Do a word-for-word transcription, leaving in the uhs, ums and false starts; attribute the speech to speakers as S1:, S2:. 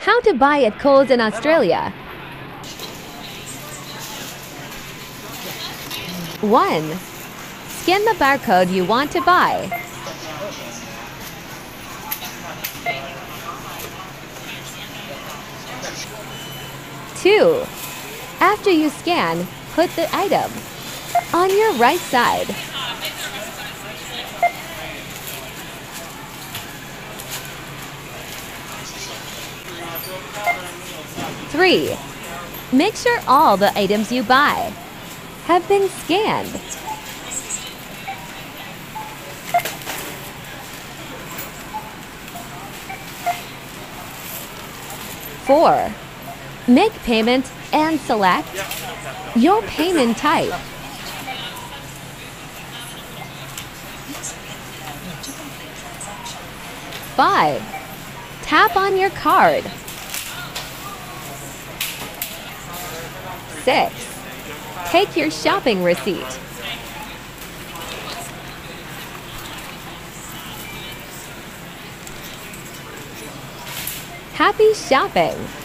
S1: How to buy at Coles in Australia. one. Scan the barcode you want to buy. two. After you scan, put the item on your right side. three. Make sure all the items you buy have been scanned. four. Make payment and select your payment type. five. Tap on your card. six. Take your shopping receipt. Happy shopping!